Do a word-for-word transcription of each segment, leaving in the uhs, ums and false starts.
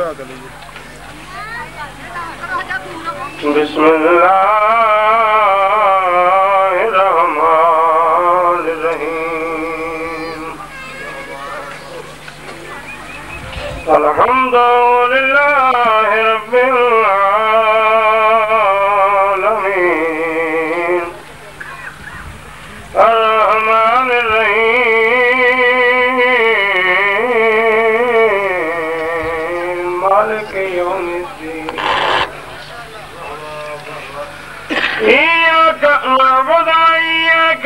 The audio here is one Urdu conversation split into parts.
بسم اللہ الرحمن الرحیم الحمد للہ رب العالمین الرحمن الرحیم مالک یوم الدین إياك نعبد وإياك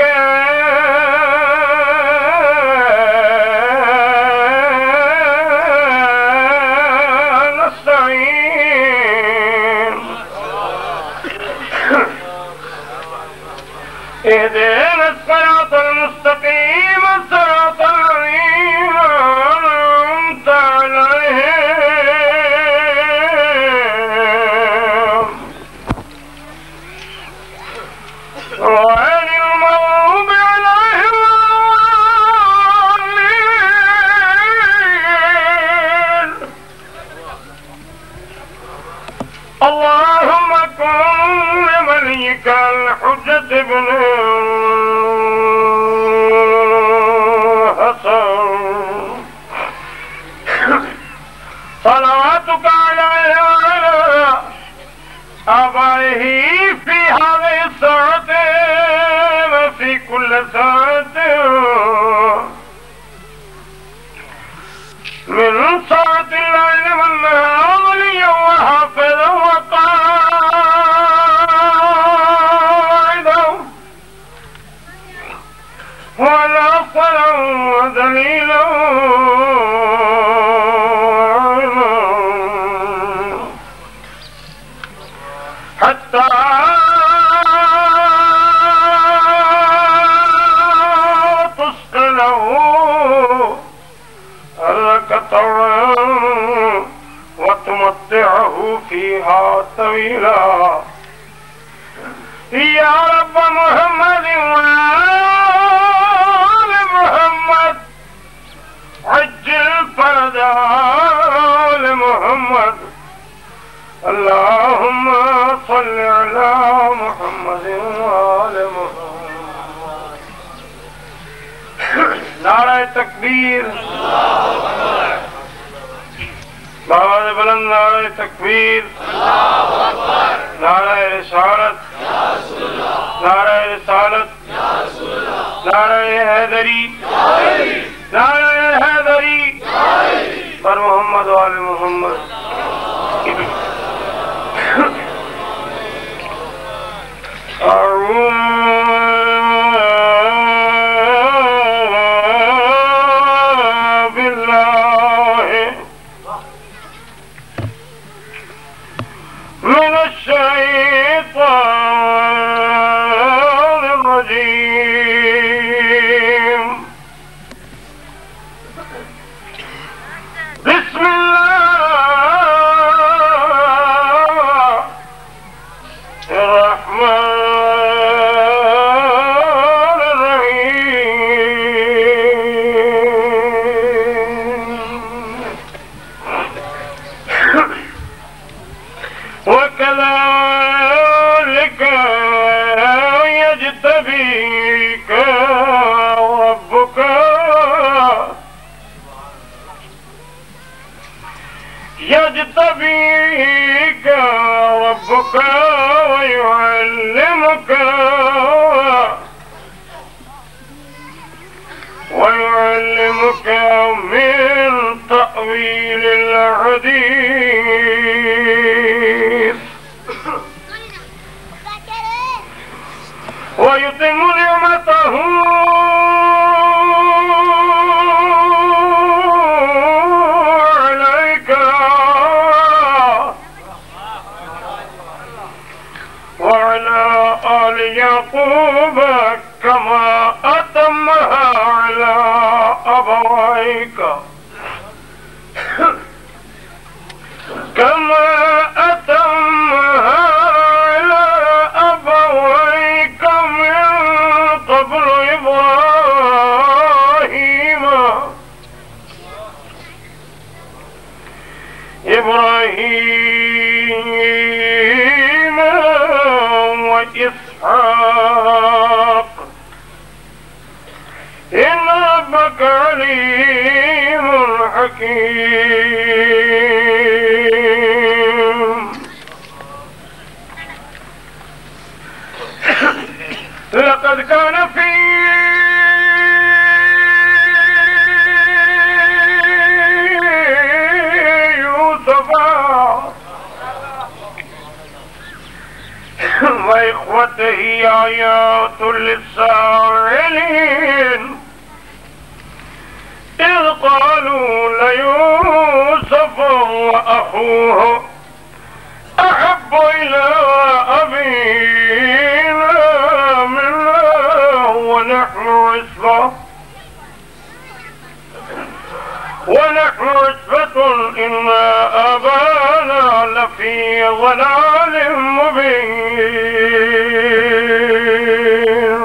نستعين اهدنا الصراط المستقيم صراط الذين أنعمت عليهم غير المغضوب عليهم ولا الضالين اللهم كن لوليك الحجة ابن حسن صلواتك عليه وعلى آبائه في هذه الساعة وفي كل ساعة من ساعة الليل والنهار وليا وحافظا وقائدا وناصرا ودليلا حتى تسقله الركطا وتمتعه فيها طويلا يا رب محمد وآل محمد عجل فرجا لمحمد اللهم صل على محمد وآل محمد نعرہ تکبیر بآواز بلند نعرہ تکبیر نعرہ رسالت نعرہ رسالت نعرہ حیدری نعرہ حیدری پر محمد وآل محمد بالله من الشيطان الرجيم بسم الله الرحمن وكذلك يجتبيك ربك يجتبيك ربك ويعلمك ويعلمك من تأويل الحديث ويتم نعمته عليك وعلى آل يعقوب كما أتمها على أبويك كما أتمها على أبويك من قبل إبراهيم إبراهيم وإسحاق إن ربك عليم حكيم. لقد كان في يوسف وإخوته آيات للسائلين إذ قالوا ليوسف وأخوه أحب إلى أبينا منا ونحن عصبة ونحن عصبة إن أبانا لفي ضلال مبين.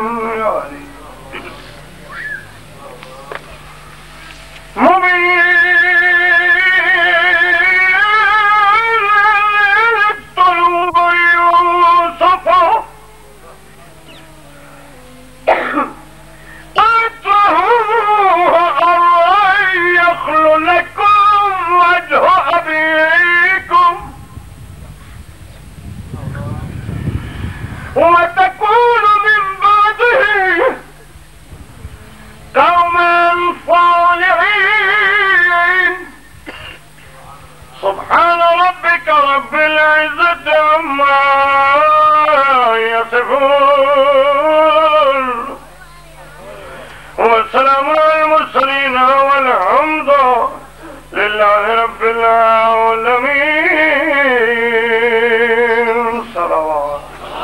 وتكون من بعده قوما صالحين. سبحان ربك رب العزة عما يصفون وسلام على المرسلين والحمد لله رب العالمين. صلوات.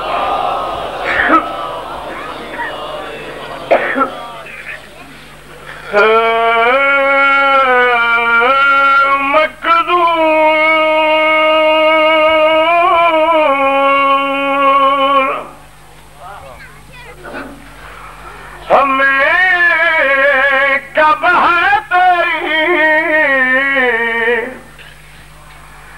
مكدور हमें कब है तेरी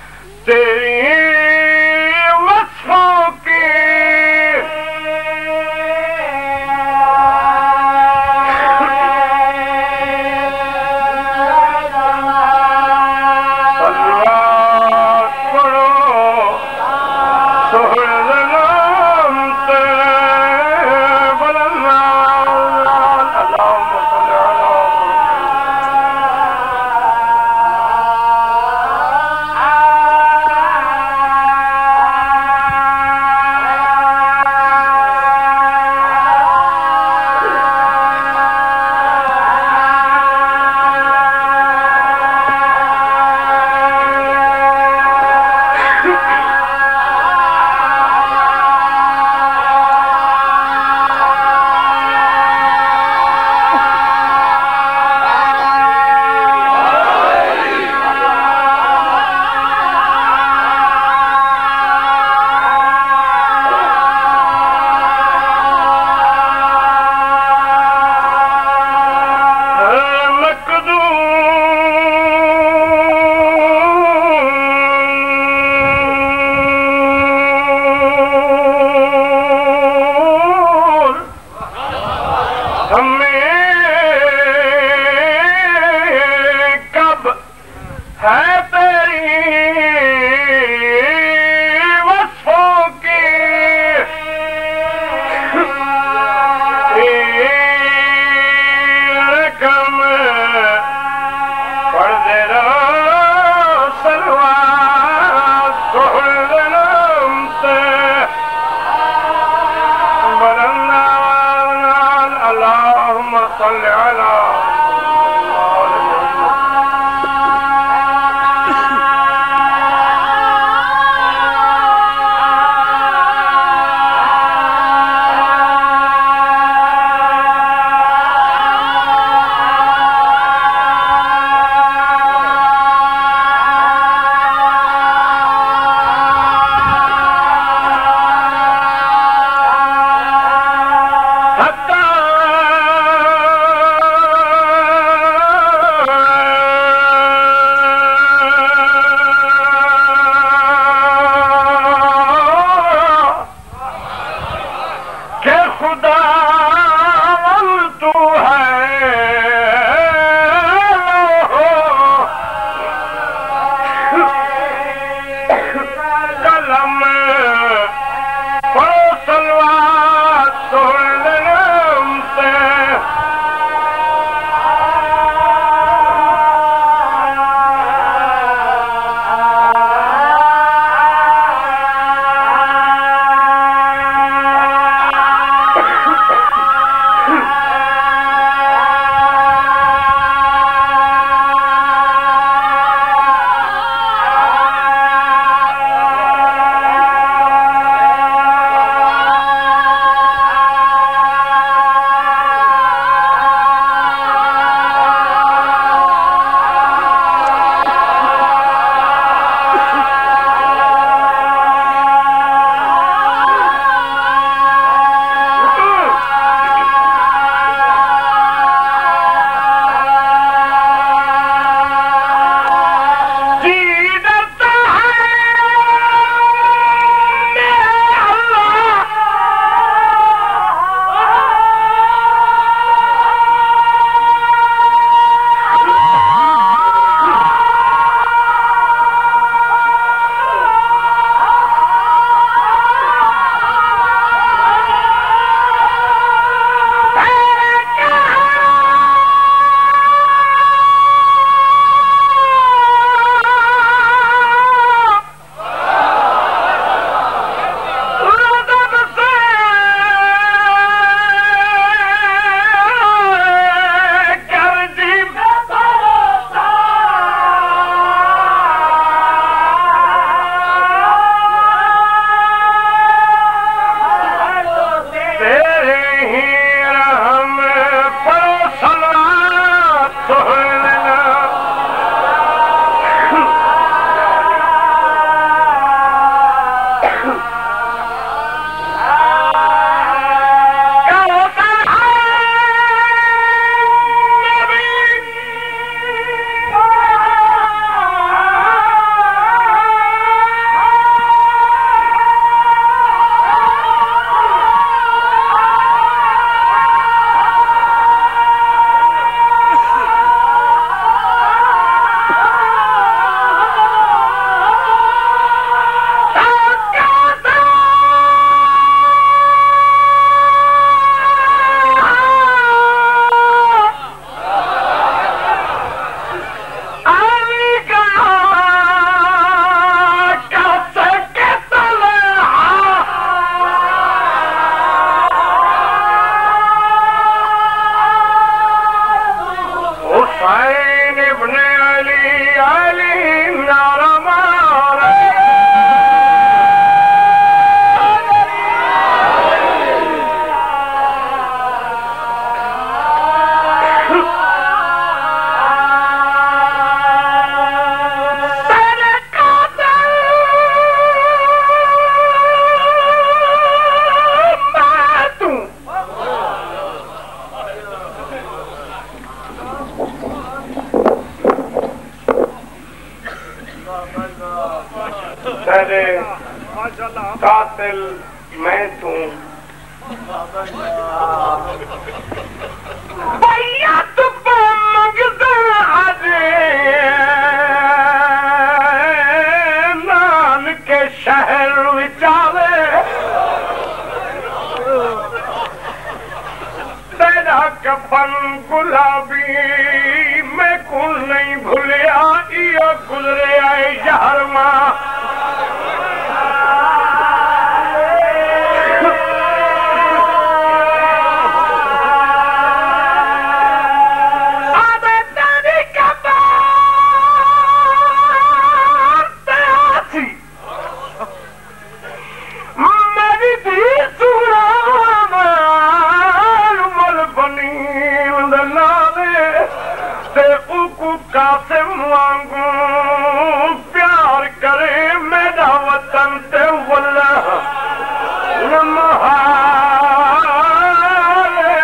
تیرے قاتل میں توں بیعت پہ منگدا آجے نان کے شہر وچاوے تیرا کفن گلابی میں کل نہیں بھولیا یہ گزرے آئے یار ماں قاسم وانگو پیار کرے میرا وطن تے واللہ نمہارے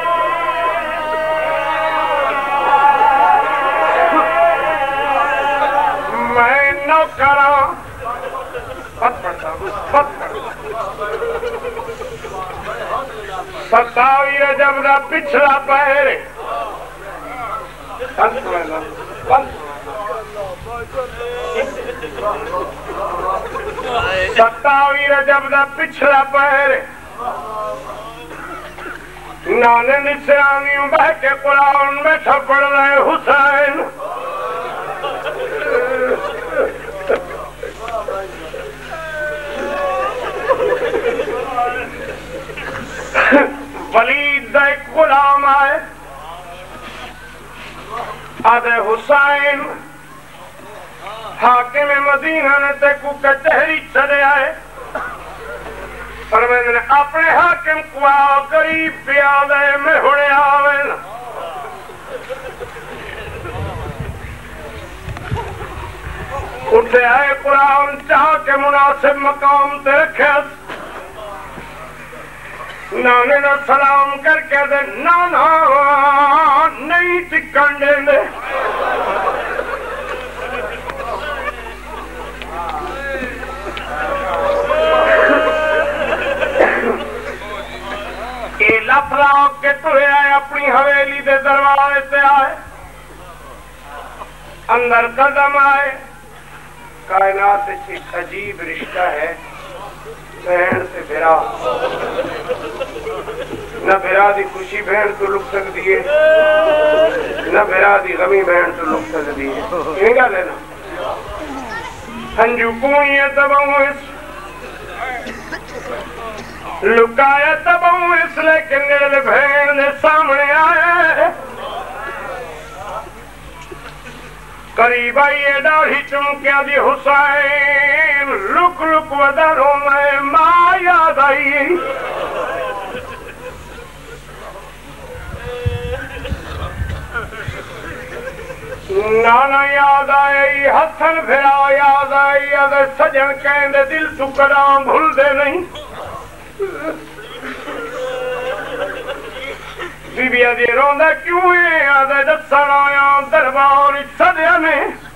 میں نوکراں بت پڑتا بت پڑتا ستاوی رجب دا پچھلا پہر ستاوی رجب دا پچھلا پہر نانے نسرانیوں بہ کے قرآن بیٹھا پڑھ رہے حسین ولید دا ایک غلام آئے آدھے حسین حاکم مدینہ نے تے کو کچہری چلے آئے پر میں نے اپنے حاکم کو آؤ قریب پیا دے میں ہونے آوے اٹھے آئے قرآن چاہ کے مناسب مقام تے رکھے نانے نہ سلام کر کے دے نانا نہیں ٹکن دیں دے یہ لفظ کے ترے آئے اپنی حویلی دے دروازے سے آئے اندر قدم آئے کائنات ایک عجیب رشتہ ہے بہن سے بھرا نہ بھرا دی خوشی بہن تو لک سکتی ہے نہ بھرا دی غمی بہن تو لک سکتی ہے یہ گا لینا ہنجو کونی تباؤں اس لکایا تباؤں اس لیکن نیل بہن نے سامنے آئے قریب آئیے ڈاڑھی چمکیا دی حسین لک لک ودروں میں ماں یاد آئی نانا یاد آئی ہتھن پھرا یاد آئی اگر سجن کہیں دے دل ٹکڑاں بھول دے نہیں بی بی آدھی روندہ کیوں ہے آدھے دسن آیا دربار سدیا نے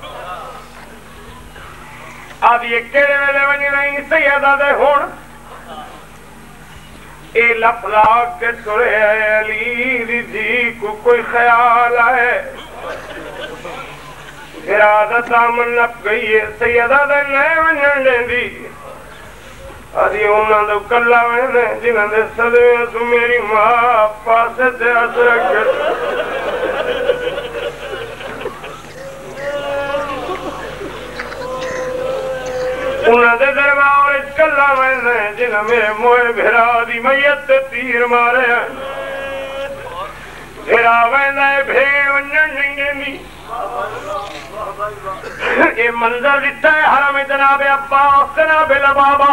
آدھی یہ کیڑے ویلے ونی نہیں سیدہ دے ہون اے لفظا کے سرے علی دی جی کو کوئی خیال آئے ارادہ دامن نپ گئی ہے سیدہ دے نئے ونجن دیں دی آدھی انہاں دو کلا وینے جنہاں دے صدویں تو میری ماں پاسے تے اثر کر انہاں دے دربار کلا وینے جنہاں میرے موئے بھرا دی میت تے تیر مارے ہیں بھرا وینے بھیڑ ونجن نہیں دیں یہ منظر دیتا ہے حرم جناب عباس جناب لبابا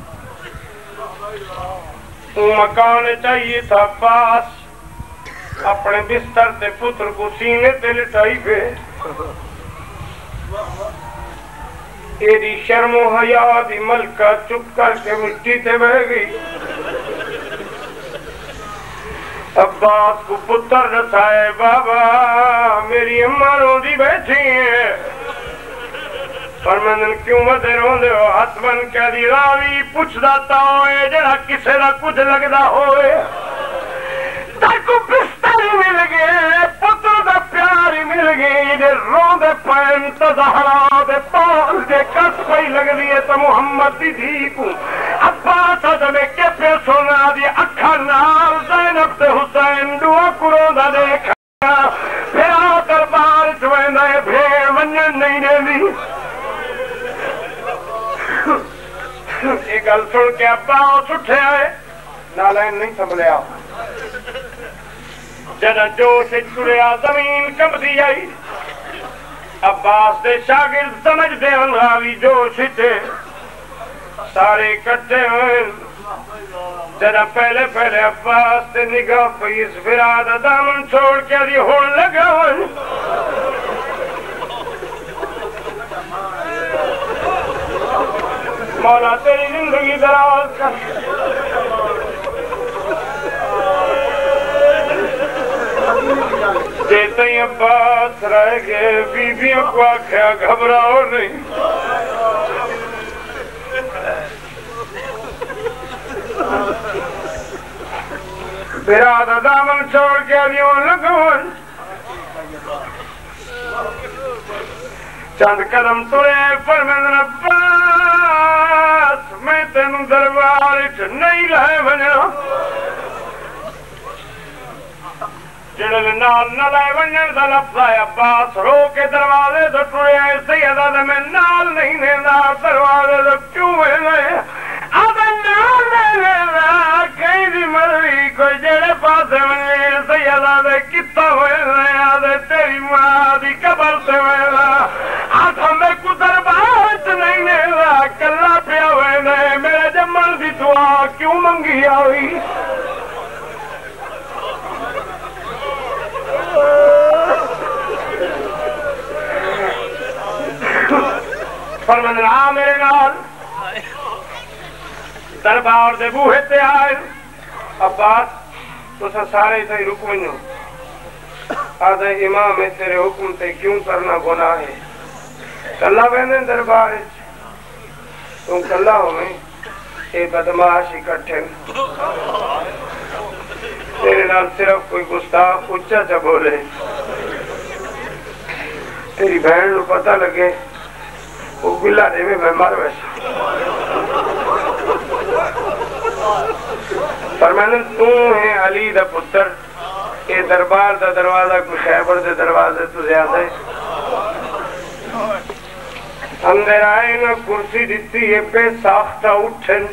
مکان چاہیے تھا پاس اپنے بستر تے پتر کو سینے تے لٹائی پہ تیری شرم و حیا دی ملکہ چپ کر کے مٹی تے بہ گئی عباس کو پتر رسائے بابا میری اماں رو دی بیٹھی ہے فرمندن کیوں ودے روندے ہو؟ ہاتھ بن کے دی راوی پوچھدا تا ہوئے جڑا کسے دا کچھ لگدا ہوئے تاکو بستر مل گئے پتر دا پیار مل گئے جے روندے پین تو زہرا دے پال دے کس پئی لگدی ہے تو محمد دی دھی کو عباس ادمے کے پہ سونا دی اکھا نال زینب تے حسین دعا کرو دا دیکھا پھر دربار چویندا ہے بھیڑ ونجن نہیں دیندی یہ گل سن کے عباس اٹھے آئے نالین نہیں سنبھلیا جدہ جوش چڑیا زمین کمدی آئی عباس دے شاگرد سمجھ دے انراوی جوش تھے سارے اکٹھے ہوئے جدہ پہلے پہلے عباس تے نگاہ فیس فراد دامن چھوڑ کے دی ہون لگا ہوئے مولا تیری زندگی دراز کر جیتے ہی عباس رہ گئے بیبیوں کو آکھیا گھبراؤ نہیں برادہ دامن چھوڑ کے ابھیوں لگون چند قدم ترے فرمندن عباس میں تینوں دربار وچ نہیں لے ونجا جڑے نال نہ لے ونجن دا لفظ ہے عباس رو کے دروازے تو ٹرے سیدہ تے میں نال نہیں لیندا دروازے تو کیوں لے آدھے نال نہیں لیندا کہیں دی مرضی کوئی جڑے پاسے ونجے سیدہ تے کتا ہوئے لے آدھے تیری ماں دی قبر تے ویلا آدھا میں کو دربار وچ نہیں لیندا کلا پیا ہوئے لے میرے جمن دی دعا کیوں منگی آئی فرمندن آ میرے نال دربار دے بوہے تے آئے عباس تسا سارے تے رک ونجو آدھے امام تیرے حکم تے کیوں کرنا گناہ ہے کلا ویندن دربار وچ تم کلا ہوئے اے بدماش اکٹھے تیرے نال صرف کوئی گستاخ اچھا چا بولے تیری بہن نو پتہ لگے وہ گلا دے میں مر ویسا فرمانن تو ہے علی دا پتر اے دربار دا دروازہ کوئی خیبر دے دروازے تو زیادہ ہے اندر آئے نا کرسی دیتی ہے پہ ساختہ اٹھن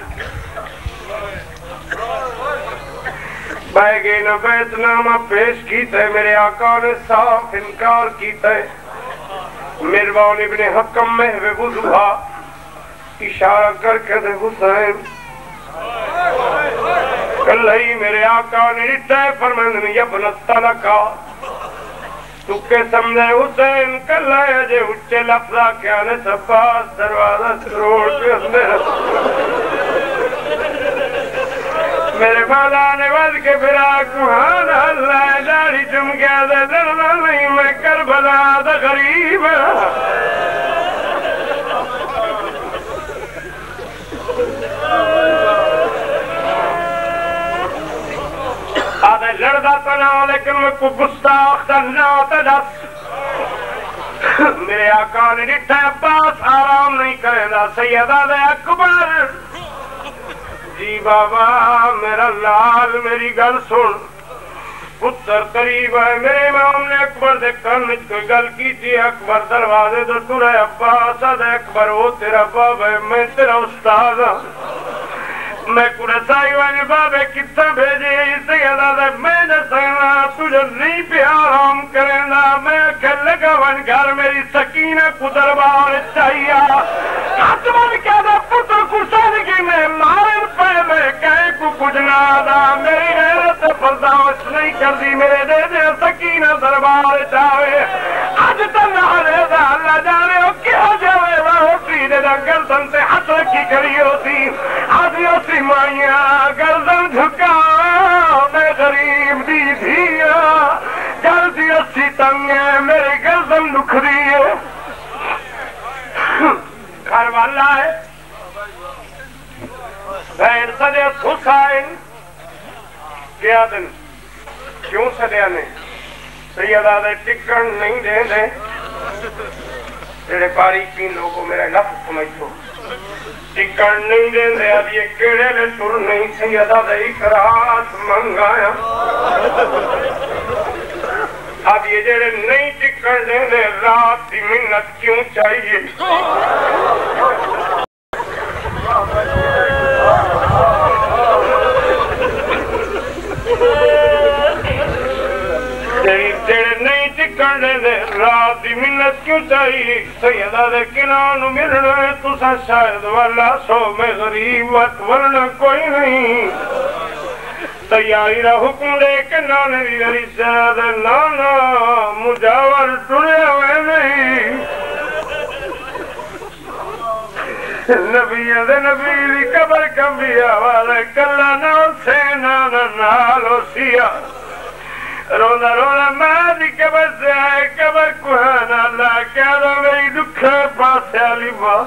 بائے گئے نا بیت نامہ پیش کیتا ہے میرے آقا نے صاف انکار کیتا ہے مروان ابن حکم محو وضوحا اشارہ کر کے دے حسین کل ہی میرے آقا نے رٹھا ہے فرمندن یبن الطلقہ تو کے سمجھے حسین کل ہے جے اچھے لفظہ کیا نے سباس دروازہ سروڑ کے اندر میرے مولا نے وز کے پھرا کہان اللہ داڑھی چم گیا دے درنا نہیں میں کربلا دا غریب آدھے لڑدا تنا لیکن میں کو گستاخ تنا تدس میرے آقا نے ڈٹھا عباس آرام نہیں کرے دا سیدہ دے اکبر جی بابا میرا لال میری گل سن پتر قریب ہے میرے امام نے اکبر دے کرنے کوئی گل کی تھی اکبر دروازے تو ٹرے عباس دے اکبر وہ تیرا باب ہے میں تیرا استاد ہوں میں کڑے سائی والی بابے کتنا بھیجے سیدہ دے میں نے سینا تجھے نہیں پہ آرام کرنا میں کھل لگا ون گھر میری سکینہ کو دربار چاہیا آتمن کیا دا پتر کو سادگی میں مارن پہ میں کہے کو کجنا دا میری غیرت فرداوش نہیں کر دی میرے دے دے سکینہ دربار چاہے آج تنہا لے دا اللہ جانے ہو کیا جاوے دا ہوتی دے دا گردن سے ہاتھ رکھی کری ہوتی آدھی ہوتی مائیاں گردن جھکا میں غریب دی دھیا جلدی اسی تنگے میری گردن دکھ دی ہے کربلا ہے بہن سدے حسین کیا دن کیوں سدیا نے سیدہ دے ٹکن نہیں دے دے جڑے باریکی لوگوں میرا لفظ سمجھو ٹکن نہیں دے دے اب یہ کیڑے لے تر نہیں سیدہ دے اقرات منگایا اب یہ جڑے نہیں ٹکن دے دے رات دی منت کیوں چاہیے جڑے نہیں ٹکن دے دے رات دی منت کیوں چاہیے سیدہ دے کنان ملنا ہے تسا شاید والا سو میں غریب وقت ورنہ کوئی نہیں تیاری را حکم دے کے نانے دی غریب سیاد نانا مجاور ٹرے ہوئے نہیں نبی دے نبی دی قبر کمبی آوازے کلا نہ سے نانا نالو سیا رونا رونا مادی قبر سے آئے قبر کوہانا اللہ کیا دا میری دکھے پاسے علی ماں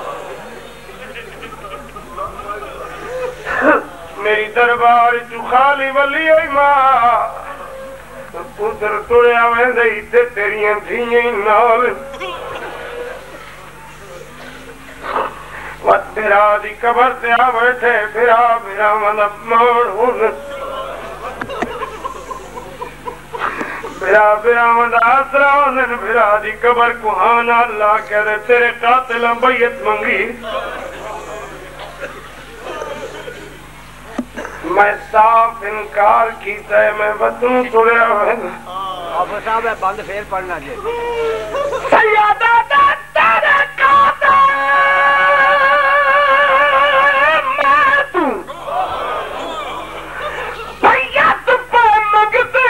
میری دربار چو خالی ولی ہوئی ماں پتر توڑے آویں دئی تے تیریاں دھیئیں نال وقت بھرا دی قبر سے آویں تھے بھرا بھرا مدب مان ہون بھرا بھرا مند آسرا ہوندن بھرا دی قبر کوہانا اللہ کہہ دے تیرے قاتل بیعت منگی میں صاف انکار کیتا ہے میں بدوں توڑے ہوئے ابو صاحب ہے بند پھر پڑھنا جی سیادہ دا تیرے قاتل میں تو بیعت پہ مگتے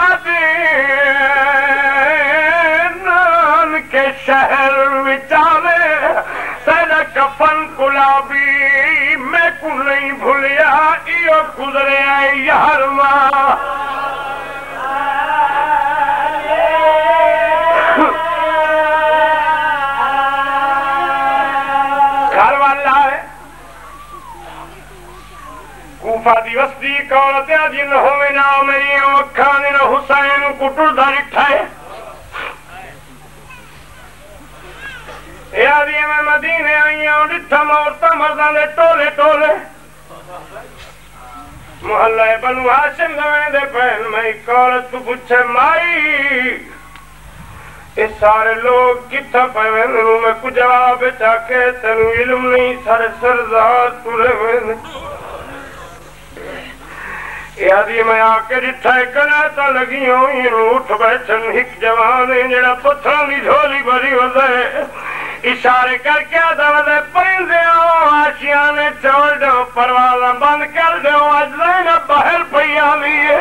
عدنان کے شہر وچالے تیرا کفن گلابی میں کو نہیں بھولیا ایو گزرے آئے یار ماں گھر والا ہے کوفہ دی وسطی کولت جن ہوئے نہ میری وکھانے نہ حسین کو ٹردہ رٹھا ہے یادی میں مدینے آئی ہوں ڈٹھا مورتا مردان دے ٹولے ٹولے محلہ بنو ہاشم دوائیں دے پہن میں کولت تو پوچھے مائی اس سارے لوگ کتھا پہن میں کو جواب چاکے تنو علم نہیں سارے سرزاد تورے ہوئے یادی میں آکے ڈٹھا کناتا لگی ہوں یہ اٹھ بیٹھن ہک جوانے جڑا پتھرانی جھولی بھری وزے اشارے کر کے آدھے پرندے آؤ آشیانے چھوڑ دو پروازہ بند کر دو آج زینب باہر پیا لیے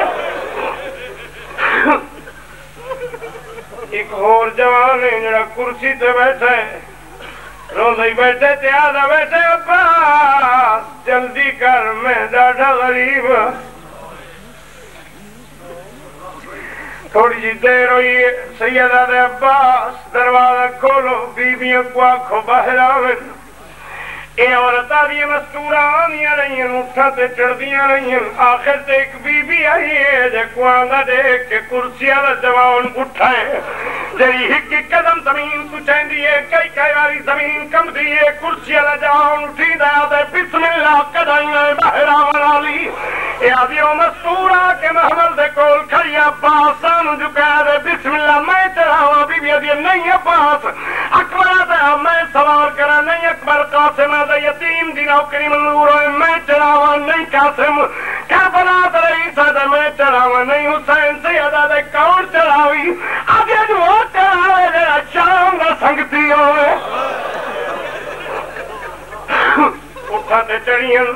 ایک اور جوانے جڑا کرسی تے بیٹھے روزی بیٹھے تے آدھا بیٹھے عباس جلدی کر میں ڈاڈا غریب تھوڑی جی دیر ہوئی سیدہ دے عباس دروازہ کھولو بیبیاں کو آنکھو باہر آویں اے عورتہ دی مستورہ آنیاں رہی ہیں اٹھا تے چڑھدیاں رہی ہیں آخر تے ایک بی بی آئی ہے جے کوانگا دیکھ کے کرسی آدھا جوان اٹھائے جری ہک قدم زمین تو چین دیئے کئی کئی والی زمین کم دیئے کرسی آدھا جوان اٹھی دیا دے بسم اللہ قدائیں باہر آوان آلی اے آدھیوں مستورہ کے محمل دے کول کھڑی عباسان جو کہہ دے بسم اللہ میں چڑھاوا بی بی آدھی نہیں عباس اکبر آدھا میں سوار کرا نہیں اکبر قاسم آدھا یتیم دی نوکری منظور ہوئے میں چڑھاوا نہیں قاسم کیا بنا رہی سادہ میں چڑھاوا نہیں حسین سیدہ دے کون چڑھاوی آدھے جو وہ چڑھاوے دے شام دا سنگتی ہوئے اٹھا تے چڑھیاں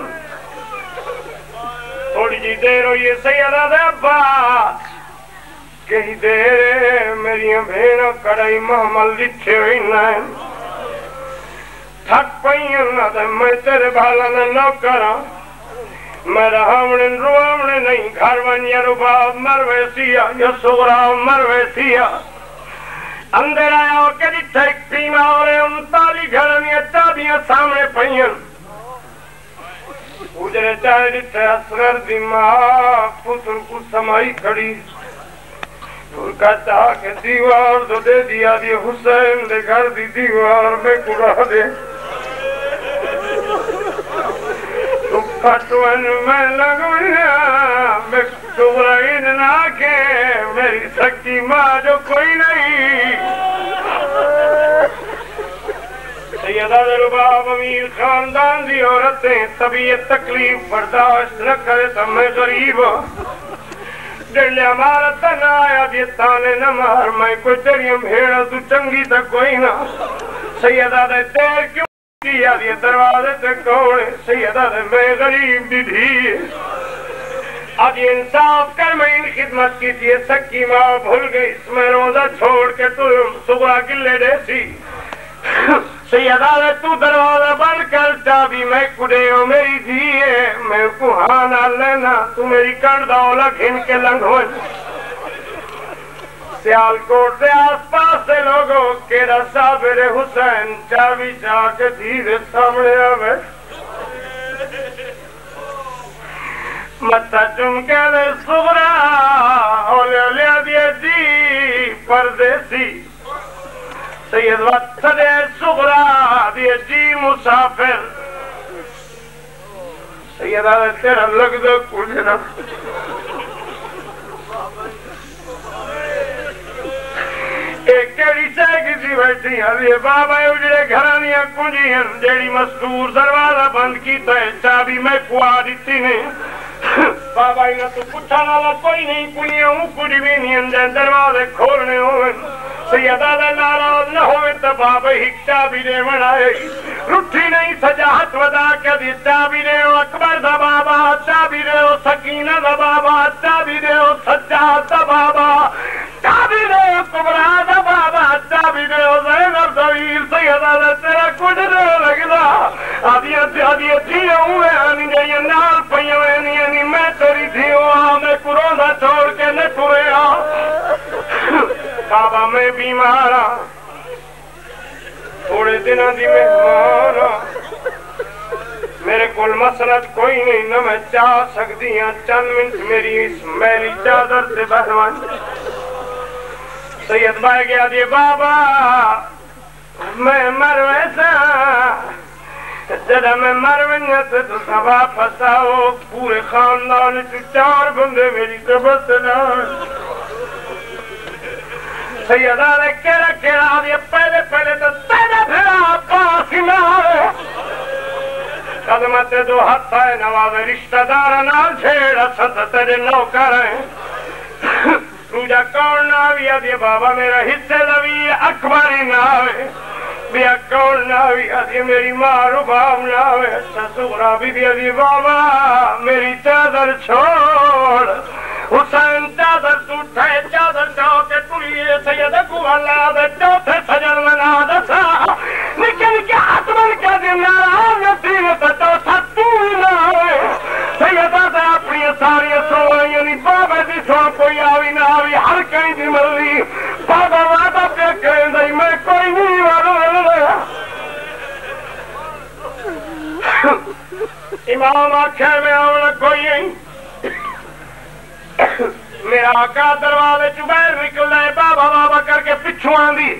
تھوڑی جی دیر ہوئی سیدہ دے عباس کئی دیر میری بھیڑا کڑائی محمل لٹھے ہوئی نائن تھک پئیاں نہ دے میں تیرے بھالا نہ نو کرا میں رہامنے روامنے نہیں گھر ونیا رباب مروے سیا یا سورا مروے سیا اندر آیا اور کہ جتھے ایک پیما اور انتالی گھرنیاں چابیاں سامنے پہین اجرے چاہے جتھے اصغر دی ماں پتر کو سمائی کھڑی ان کا چاہ کہ دیوار تو دے دیا دی حسین دے گھر دی دیوار میں کڑا دے تو پھٹون میں لگویا میں سغرین نہ کہ میری سکی ماں جو کوئی نہیں سیدہ رباب امیر خاندان دی عورتیں طبیعت تکلیف برداشت نہ کرے تب میں غریب ڈرلے ہمارا تن آیا دی تانے نہ مار میں کوئی تریم بھیڑا تو چنگی تا کوئی نہ سیدہ دے تیر کیوں کیا دی دروازے تے کوڑے سیدہ دے میں غریب دی دھی اب یہ انصاف کر میں ان خدمت کی تھی سکی ماں بھول گئی اس میں روزہ چھوڑ کے تو صبح گلے دیسی سیدہ دے تو دروازہ بند کر چابی میں کڑے ہو میری دھی ہے میں کو ہاں نہ لینا تو میری کردہ اولا گھن کے لنگھون سیال کوٹ دے آس پاس سے لوگوں کیرا صابر حسین چابی چاہ کے دھیرے سامنے آوے متا چم کے دے صغرا اولے اولے دیئے دی پردیسی سید وقت دے صغرا دیئے جی مسافر سیدہ دے تیرا لگ دے کچھ نہ ایک کیڑی چاہے کسی بیٹھی ہے بابا اجڑے گھرانیاں کنجی ہیں جیڑی مستور دروازہ بند کیتا ہے چابی میں کوا دیتی نے بابا انہاں تو پوچھا نالا کوئی نہیں کنیاں ہوں کچھ بھی نہیں اندر دروازے کھولنے ہوئے سیدہ دے ناراض نہ ہوئے تو بابا ہی چابی دے بنائے رٹھی نہیں سجاہت ودا کے دی چابی دے اکبر دا بابا چابی دے سکینہ دا بابا چابی دے سجاد دا بابا چابی دے کبرا دا بابا چابی دے زینب دویل سیدہ دے تیرا کچھ دے لگدا آدھیا آدھیا تھی ہوئے آنی جائے نال پہیوے نہیں آنی میں تیری تھی ہوا میں کروزہ چھوڑ کے نہ ٹورے آ بابا میں بیمارا تھوڑے دنوں دی مہمانا میرے کول مسند کوئی نہیں نہ میں چاہ سکتی ہوں چند منٹ میری اس میری چادر سے بہروان سید بھائی گیا دی بابا میں مر ویسا جدہ میں مر ویسا تو سبا پھساؤ پورے خاندان چو چار بندے میری قبط نہ سیدہ نے کہنا کہنا دیا پہلے پہلے تو تیرے پھر آپاس ہی نہ آئے قدمت دو ہاتھ آئے نواز رشتہ دارا نال جھیڑا ست تیرے نوکر ہیں روجہ کون نہ آویا دیا بابا میرا حصے لوی اکبری نہ آئے بیا کون نہ آویا دیا میری ماں رباب نہ آئے اچھا سغرا بھی دیا دیا بابا میری چادر چھوڑ حسین چادر ٹوٹے چادر چاہو کے ٹولیے سید کو اللہ دے چوتھے سجن منا دسا نکے نکے ہاتھ بن کے دن ناراض نتینے تو چوتھا تو ہی نہ ہوئے سیدہ دے اپنی ساری سوائیں یعنی بابا دی سو کوئی آوی نہ آوی ہر کہیں دی مرضی بابا وعدہ پہ کریں دائی میں کوئی نہیں وعدہ امام آنکھیں میں آونا کوئی نہیں میرا آقا دروازے چبیر نکل رہے بابا بابا کر کے پچھو آندھی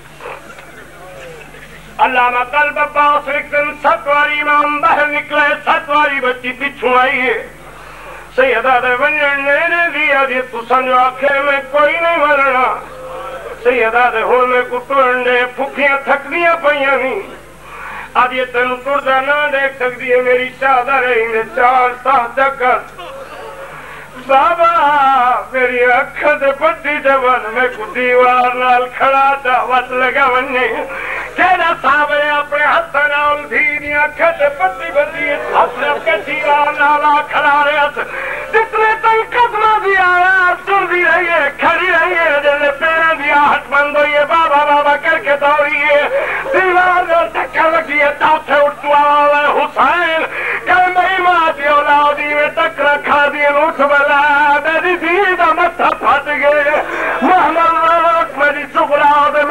علامہ قلب عباس رکھن ستواری امام باہر نکلے ستواری بچی پچھو آئی ہے سیدہ دے ونجن نے دیا دی تو سنجو آنکھیں میں کوئی نہیں مرنا سیدہ دے ہون میں کٹوڑنے پھکیاں تھکدیاں پہیاں نہیں اب یہ تنو ٹردہ نہ دیکھ سکتی ہے میری چادر ہے انہیں چار ساہ چکر بابا میری اکھا دے پٹی جبن میں کو دیوار نال کھڑا تھا وط لگا وننے کہنا صاحب نے اپنے ہتھا نال دھینی اکھا دے پٹی بندی ہتھ رب کے دیوار نالا کھڑا رہا تھا جتنے تک قدمہ بھی آیا سن بھی رہی ہے کھڑی رہی ہے جلے پیرے بھی آہٹ بند ہوئی ہے بابا بابا کر کے دوڑی ہے دیوار نال ٹکر لگی ہے چوتھے اٹھو آوے حسین کہ میری ماں دی اولادی میں تک رکھا دی اٹھ بلا میری دید متھا پھٹ گئے محمد روک میری سغرا دے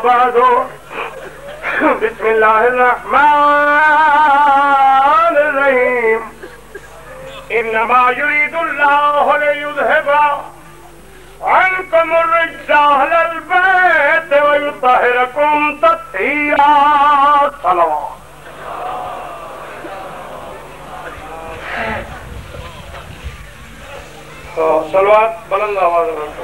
بعد بسم الله الرحمن الرحيم إنما يريد الله ليذهب عنكم الرجس أهل البيت ويطهركم تطهيرا صلوات صلوات بلند آواز رکھو.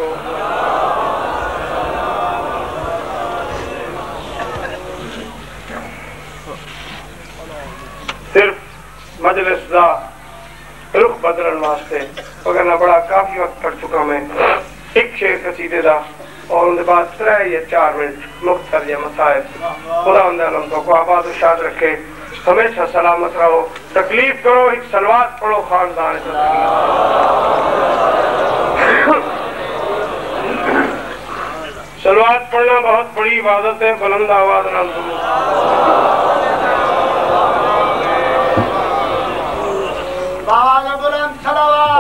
صرف مجلس دا رخ بدلن واسطے وگرنہ بڑا کافی وقت پڑ چکا میں ایک شعر قصیدے دا اور ان کے بعد ترے یا چار منٹ مختصر یا مسائل. خدا ان دے علم کو آباد و شاد رکھے, ہمیشہ سلامت رہو, تکلیف کرو, ایک سلوات پڑھو خاندان سلوات پڑھنا بہت بڑی عبادت ہے. بلند آواز نام سنو. بابا بلند صلوات.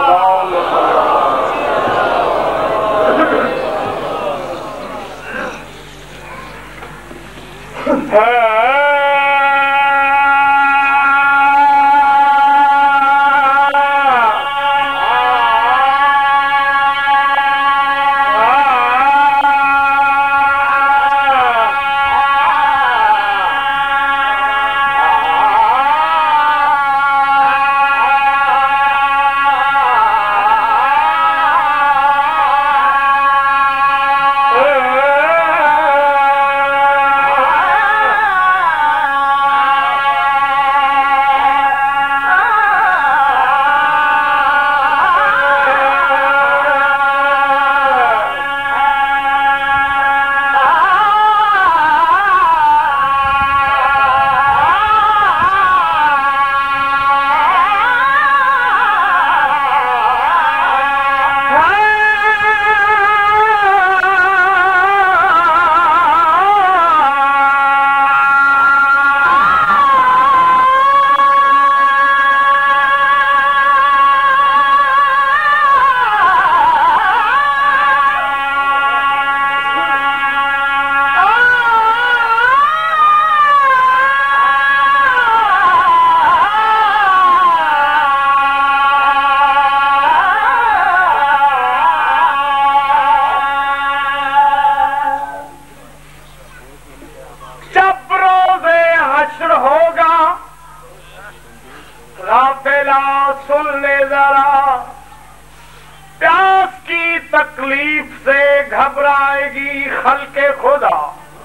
تکلیف سے گھبرائے گی خلق خدا,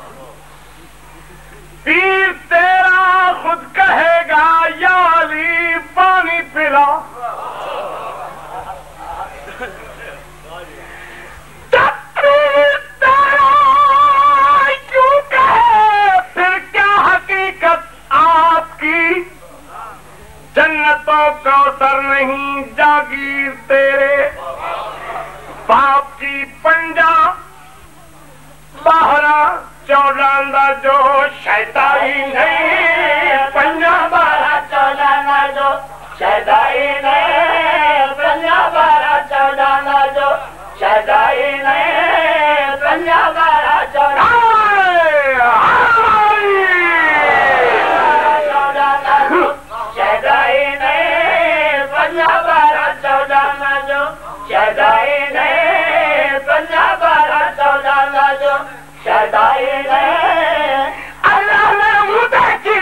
پیر تیرا خود کہے گا یا علی پانی پلا. تکلیف تیرا کیوں کہے, پھر کیا حقیقت آپ کی, جنتوں کوثر نہیں جاگیر تیرے, باپ کی پنجا باہرا چوڑاندہ جو شیدائی نہیں, پنجا باہرا چوڑاندہ جو شیدائی نہیں, پنجا باہرا چوڑاندہ جو شیدائی نہیں, پنجا باہرا چوڑاندہ جو شیدائی نہیں, پنجا باہرا چوڑاندہ جو شیدائی نہیں, پنجا باہرا چوڑاندہ جو شیدائی نہیں. اللہ نے مجھے کی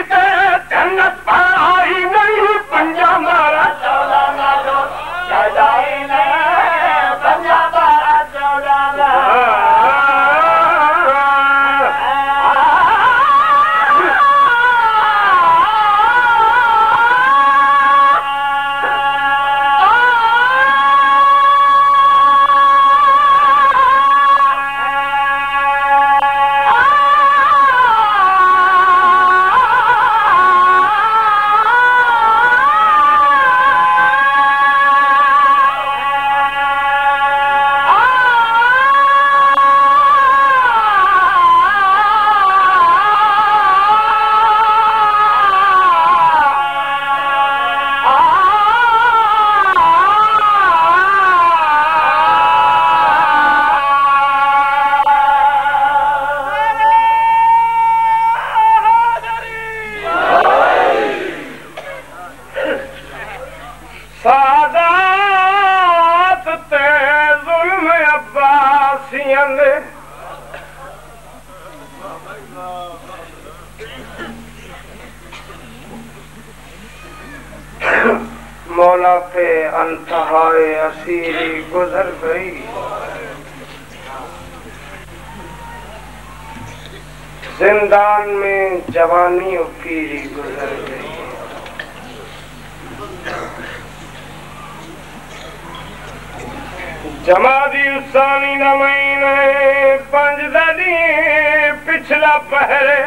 مولا پہ انتہائے اسیری گزر گئی، زندان میں جوانی و پیری گزر گئی، جمادی الثانی دا مہینے پنج ددی پچھلا پہرے،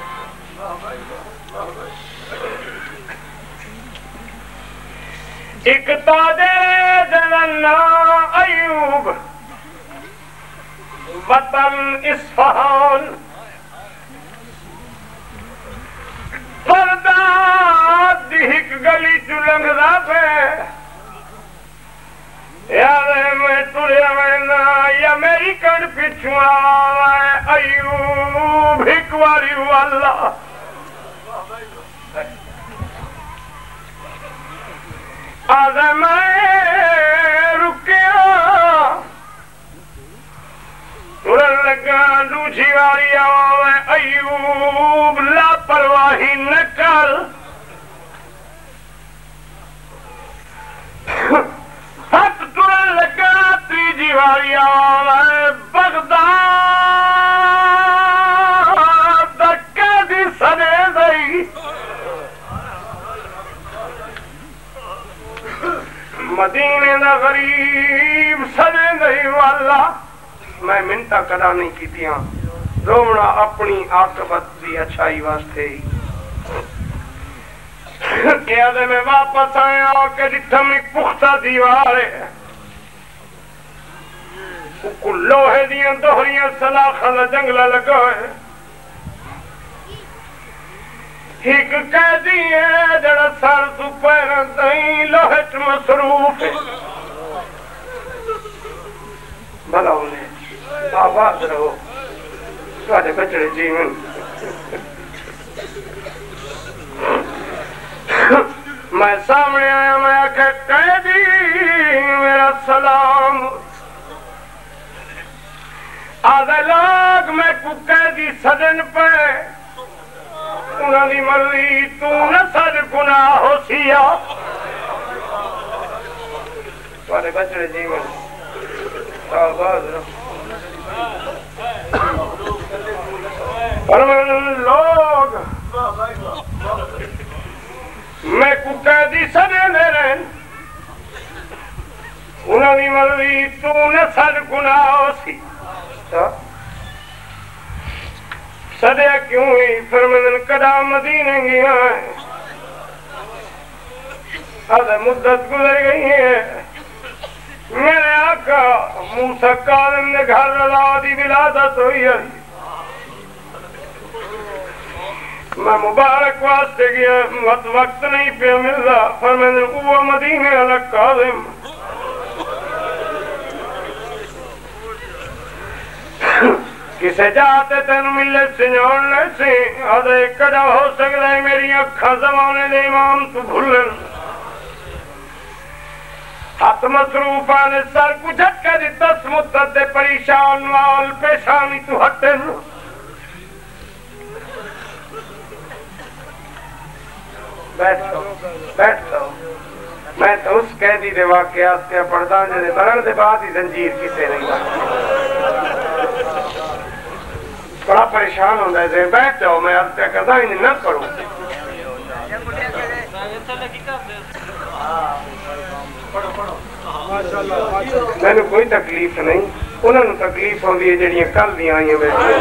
ایک تاجر جلنا ایوب وطن اصفہان، پردہ دیکھ گلی چلنگ دا پہ، یار میں تریا وینا یا میری کڑ پچھوا ایوب ایک واری واللہ آدھے میں رکیا ترن لگا دوجھی واری آوے ایوب لاپرواہی نہ کر، ہاتھ ترن لگا تیجی واری آوے بغداد دکا دی سنے دئی، مدینے دا غریب سنے دئی والا، میں منتا کدا نہیں کیتیاں، رونا اپنی عاقبت دی اچھائی واسطے ہی، کیا دے میں واپس آیا کہ جتھم ایک پختہ دیوار ہے، کل لوہے دیاں دوہریاں سلاخہ دا جنگلہ لگا ہے، ایک قیدی ہے جڑا سر تو پیرا تائیں لوہٹ مصروف ہے، بھلا انہیں آباد رہو تواڈے بچڑے جیون، میں سامنے آیا میں آکھے قیدی میرا سلام، آدھے لاغ میں کو قیدی سجن پہ، انہاں دی مرضی تو نہ سج گناہ ہو سیا، تواڈے بچڑے جیون آباد رہو، فرمان لوگ میں کو قیدی سنے دے رہے، انہاں دی مرضی تو نہ سج گناہ ہو سی، سدیا کیوں ہی فرمن کدا مدینے گیا ہے، آدھے مدت گزر گئی ہے، میرے آقا موسیٰ کاظم نے گھر رضا دی ولادت ہوئی ہے، میں مبارک واسطے گیا وقت وقت نہیں پہ ملدا، فرمن اوہ مدینے علی کاظم، کسے جاتے تین ملے سنجھون لے سی، آدھے کجا ہو سکتا ہے میری اکھا زمانے دے امام تو بھولن، ہاتھ مصروف آنے سر کو جھٹکا دی دس مدت دے پریشان وال پیشانی تو ہٹن، بیٹھو بیٹھو، میں تو اس قیدی دے واقعات پہ پڑھتا جنہیں برن دے بعد ہی زنجیر کسے نہیں دا، بڑا پریشان ہوتا ہے ذہن، بیٹھ جاؤ، میں اب تک کرتا انہیں نہ کروں، میں نے کوئی تکلیف نہیں، انہوں نے تکلیف ہوندی ہے جڑیاں کل دی آئی ہیں بیٹھے،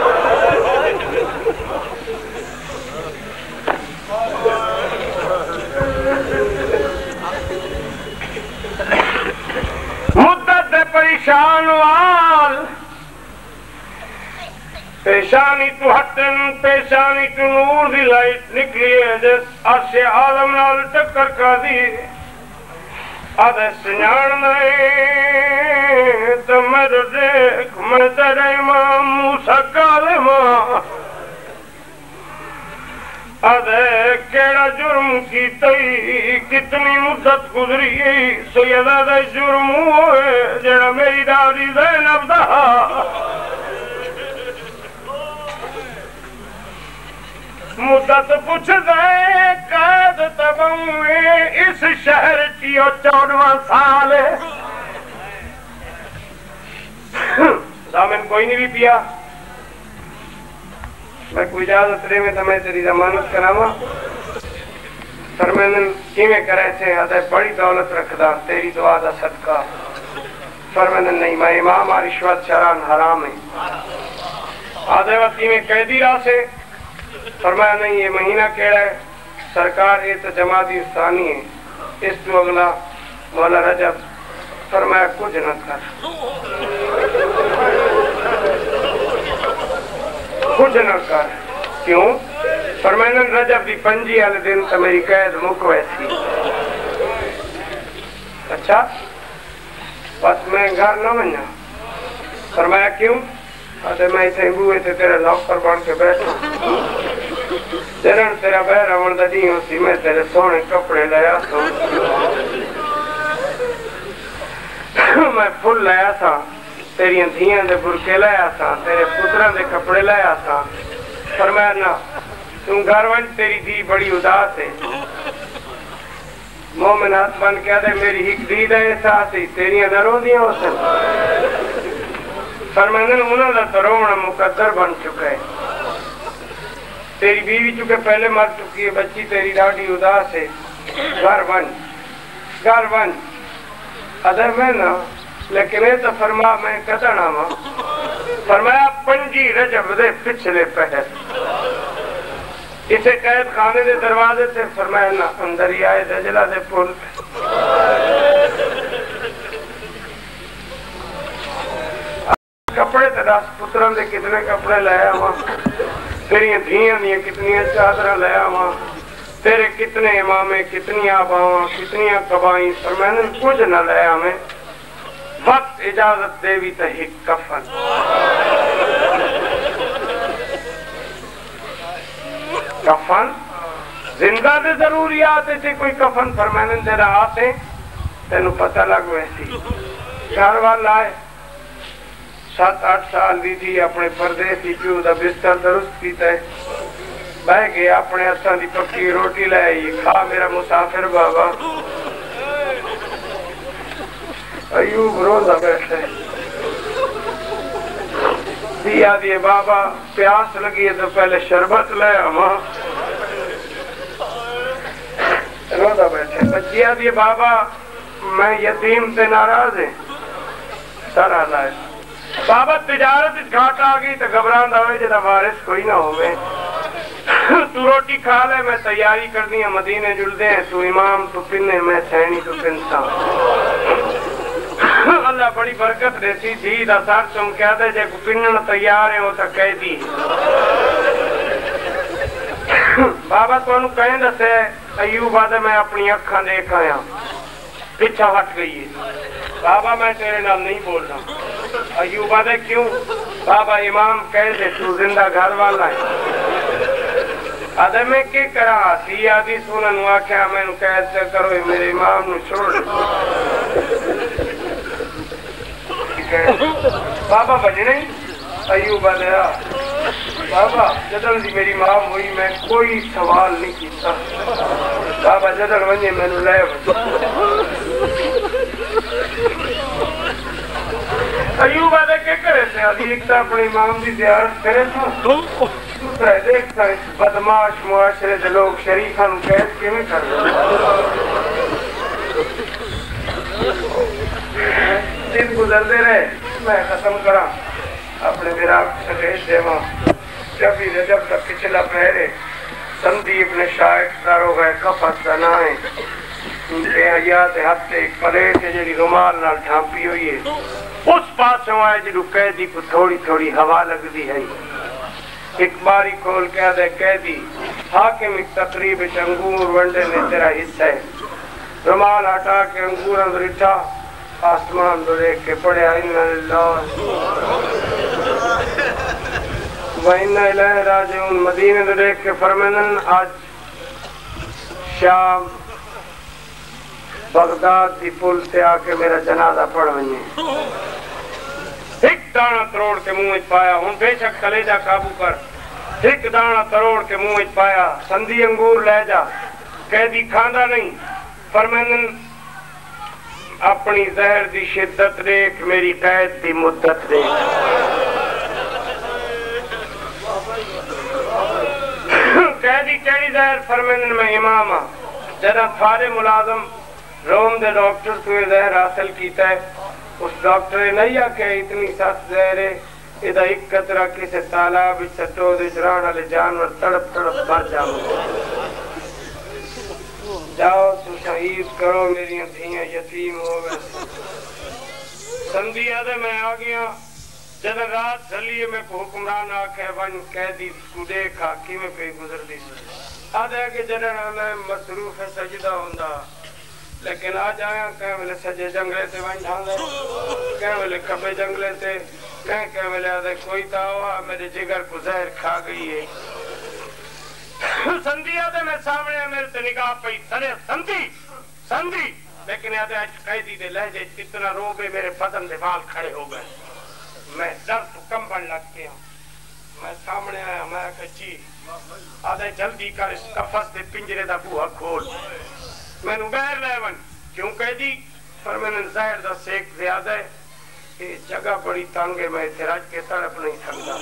مدت دے پریشان وال پیشانی تو ہٹن، پیشانی تو نور دی لائٹ نکلی ہے، جس عرش عالم نال ٹکر کر دی، آدھے سنجھان نہیں تو میرے دیکھ میں تیرے امام موسیٰ کاظم، آدھے کیڑا جرم کی تئی کتنی مدت گزری، سیدہ دے جرم ہوئے جڑا میری دادی زینب دا، مدت پوچھ دے قید تبوئے اس شہر تیو چودواں سال دامن کوئی نہیں بھی پیا میں کوئی اجازت دے میں تو میں تیری ضمانت کراواں فرمائن کیویں کرے سے آدھے بڑی دولت رکھدا تیری دعا دا صدقہ فرمائن نہیں میں امام آ رشوت چران حرام ہے آدھے وقتی میں قیدی رہا سے فرمایا نہیں یہ مہینہ کیڑا ہے سرکار یہ تو جماعتی ثانی ہے اس تو اگلا مولا رجب فرمایا کچھ نہ کر کچھ نہ کر کیوں فرمایا رجب دی پنجی والے دن تو میری قید مک ویسی اچھا بس میں گھر نہ بنیا فرمایا کیوں آدھے میں اتنے بوئے تھے تیرے نوکر بن کے بیٹھا جرن تیرا بہر آمن دا دی ہوتی میں تیرے سونے کپڑے لیا سا میں پھول لیا سا تیری دھیاں دے برکے لیا سا تیرے پتران دے کپڑے لیا سا فرمایا نا تم گھر ون تیری دی بڑی اداس ہے مومن ہاتھ بن کے آدھے میری ہک دید ہے احساس ہی تیریاں نروں دیا ہو سن فرمائن انہوں نے تو رونا مقدر بن چکا ہے تیری بیوی چکے پہلے مر چکی ہے بچی تیری ڈاڑی اداس ہے گھر بن گھر بن ادھر میں نا لیکن یہ تو فرما میں کتنا ماں فرمایا پنجی رجب دے پچھلے پہر اسے قید خانے دے دروازے سے فرمایا نا اندر ہی آئے دجلہ دے پول کپڑے تراس پتران دے کتنے کپڑے لیا ہوا تیری دھیاں دیا کتنی چادرہ لیا ہوا تیرے کتنے امامیں کتنی آباواں کتنی قبائیں فرمائن کچھ نہ لیا ہمیں وقت اجازت دے بھی تحیق کفن کفن زندہ دے ضروریات تھے کوئی کفن فرمائن دے رہا آتے تینو پتہ لگ ویسی گھر والا آئے سات آٹھ سال دی تھی اپنے پردیسی پیو دا بستر درست کیتا ہے بہ گئے اپنے ہتھاں دی پکی روٹی لائے یہ کھا میرا مسافر بابا ایوب روزہ بیٹھے دیا دیے بابا پیاس لگی ہے تو پہلے شربت لیا ماں روزہ بیٹھے بچیا دیے بابا میں یتیم تے ناراض ہے سارا لائے بابا تجارت گھاٹ آگئی تو گھبران ہوئے جدا وارث کوئی نہ ہوئے تو روٹی کھا لے میں تیاری کر دیا مدینے جل دے تو امام تو پننے میں سینی تو پنسا اللہ بڑی برکت دیتی جی دا سار تم کہہ دے جے کو پنن تیار ہے وہ تو کہہ دی بابا تو انہوں کہیں دسے ایوب آدھے میں اپنی اکھاں دیکھ آیا پچھا ہٹ گئی ہے بابا میں تیرے نام نہیں بول رہا ایوب آدھے کیوں بابا امام کہہ دے تو زندہ گھر والا ہے آدھے میں کی کرا سی آدھی سونن واقعہ میں انہوں کہتے کرو میرے امام نو چھوڑ بابا بجنے ایوب آدھے بابا جدل دی میری ماں ہوئی میں کوئی سوال نہیں کیتا بابا جدل ونجے میں نو لے ایوب آدھے کے کرے تھے آدھی ایک تا اپنے امام دی زیارت کرے تھا دوسرا ہے دیکھتا اس بدماش معاشرے دے لوگ شریفہ نو قید کے میں کر رہے دن گزر دے رہے میں ختم کرا اپنے میراک سکیش دے ماں جبی رجب تک پچھلا پہرے سندھی اپنے شاعر دارو گئے کفت زنائیں بے حیات ہفتے ایک پلیٹ ہے جیڑی رومال نال ڈھانپی ہوئی ہے اس پاس ہوئے جنہوں قیدی کو تھوڑی تھوڑی ہوا لگ دی ہے ایک باری کھول کے آدھے قیدی حاکم ایک تقریب انگور ونڈے میں تیرا حصہ ہے رومال ہٹا کے انگور اندر اٹھا آسمان دو دیکھ کے پڑھے اِنَّا لِلَّهِ وَإِنَّا إِلَيْهِ رَاجِعُونَ مدینے دو دیکھ کے فرمائن آج شام بغداد دی پل سے آکے میرا جنازہ پڑھ ونجے ایک دانہ تروڑ کے منہ اچ پایا ہون بے شک کلیجہ قابو کر ایک دانہ تروڑ کے منہ اچ پایا سندھی انگور لے جا قیدی کھاندہ نہیں فرمائن اپنی زہر دی شدت دیکھ میری قید دی مدت دیکھ قیدی کیڑی زہر فرمین میں امام ہاں جنہ فارے ملازم روم دے ڈاکٹر تو یہ زہر حاصل کیتا ہے اس ڈاکٹر نے نہیں آکے اتنی سخت زہر ہے ادھا ایک قطرہ کسی تالاب سٹو دے جران والے جانور تڑپ تڑپ مر جاؤ جاؤ تو شہید کرو میری دھیاں یتیم ہو گئے سندھیا دے میں آ گیا جد رات جھلیے میں کو حکمران آکے ون قیدی کو دیکھا کی میں پہ گزر دی آدھے کہ جدنا میں مصروف سجدہ ہوندہ لیکن آج آیا کہیں ملے سجے جنگلے تے ون ڈھاندے کہیں ملے کھپے جنگلے تے کہیں کہیں ملے آدھے کوئی تاوہ میرے جگر کو زہر کھا گئی ہے سندھیا دے میں سامنے میرے تے نگاہ پئی سرے سندھی سندھی لیکن آدھے آج قیدی دے لہجے کتنا روبے میرے بدن دے بال کھڑے ہو گئے میں درد تو کم بڑھ لگ گیا میں سامنے آیا میں کہا جی آدھے جلدی کر اس قفص دے پنجرے دا بوہا کھول میں نو بیر لے ون کیوں قیدی پر میں نے زہر دا سیک زیادہ ہے یہ جگہ بڑی تنگ ہے میں تیراج کے تڑپ نہیں سکتا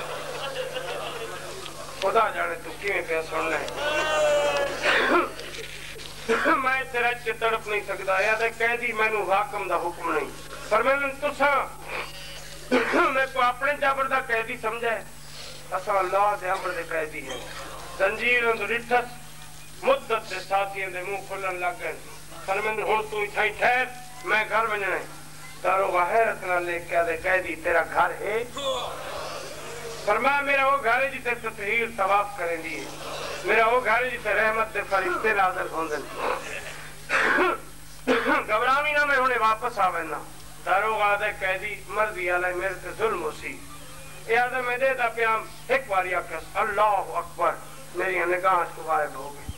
خدا جانے تو کیویں پہ سننا ہے میں تیراج کے تڑپ نہیں سکتا یاد ہے قیدی میں نو حاکم دا حکم نہیں پر میں نے تسا میں کو اپنے جابر دا قیدی سمجھا ہے اسا اللہ دے امر دے قیدی ہے زنجیر اندو رٹھس مدت دے ساتھیاں دے منہ کھلن لگ گئے پر میں نے ہون تو اتھائی ٹھہر میں گھر بننا ہے دارو حیرت نہ لے کے آدھے قیدی تیرا گھر ہے فرمایا میرا وہ گھر ہے جیتے تطہیر ثواب کریں دیئے میرا وہ گھر ہے جیتے رحمت دے فرشتے نازل ہوندن گھبرامی نہ میں انہیں واپس آوینا دارو آدھے قیدی مرضی علیہ میرے تے ظلم اسی اے آدھے میں دے دا پیام ایک باری آکس اللہ اکبر میری نگاہ کو غائب ہو گئی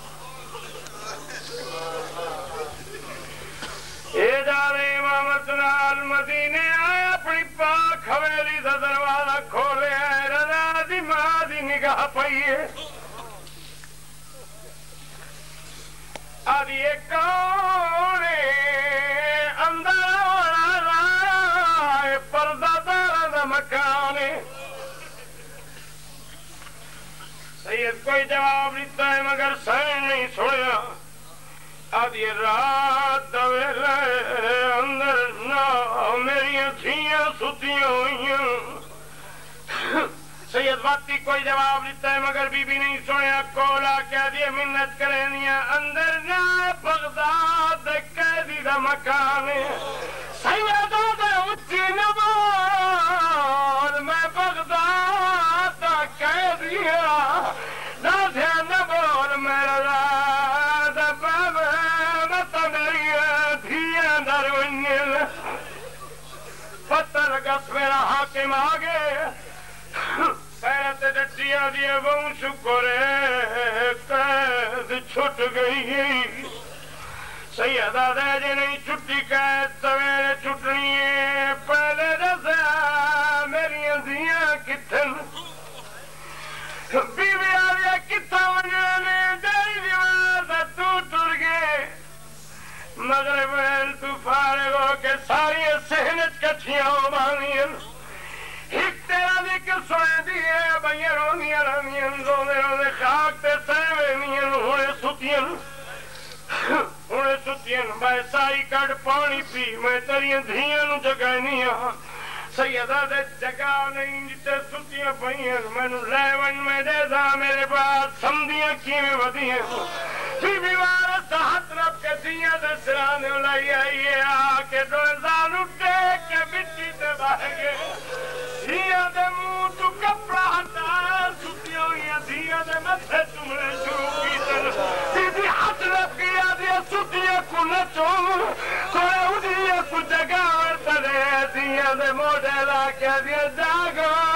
اے جانے امام سنال مدینے آئے اپنی پاک حویلی سے دروازہ کھولے آئے رضا دی ماں دی نگاہ پئیے آدھی ایک کونے اندر آئے پردہ دارہ مکانے سید کوئی جواب دیتا ہے مگر سین نہیں سوڑیا آدھی رات دویلے اندر نا میری دھیاں ستیاں ہوئیاں سید واقعی کوئی جواب دیتا ہے مگر بی بی نہیں سنیا کولا کہہ دیئے منت کرینیاں اندر نا بغداد قیدی دا مکان سیدہ دے اچھی نبول میں بغداد دا قیدیاں نہ دھیا نبول میرا پتر گس میرا حاکم آگے پیرتے ڈٹیاں دیئے وہ شکرے قید چھٹ گئی سیدہ دے جے نہیں چھٹی قید سویرے چھٹنی ہے پہلے رسا میری اندیاں کتن بی بی آویا کتا وجنے جائی دیوار سے تو ٹر گئے مغرب ویل تو فارغ ہو کے ساری سہنت کچھیاں ہو بانیاں ایک تیرا ذکر سنے دیئے بھئیے رونیاں رونیاں رونے رونے خاک تے سیوے نیاں ہونے ستیاں ہونے ستیاں بھائی سائی کڑ پانی پی میں تریاں دھیاں نو جگائنیاں سیدہ دے جگہ نہیں جتے ستیاں پہیاں میں نو لیون میں دے دا میرے بعد سمدیاں کی میں ودیاں بی بی وارس ہاتھ رب کے دیا دے سرانے الائی آئیے آکے دوزان اٹھے کے بٹی تے باہگے دیا دے منہ تو کپڑا ہٹا ستیاں ہوئیاں دیا دے مدھے تمہیں شروع کی تن بی بی ہاتھ رب کیا دیا ستیاں کو نچوں کوئی اڑیا کو جگہ ورطا دے دیا دے موڑے لا کے دیا جاگو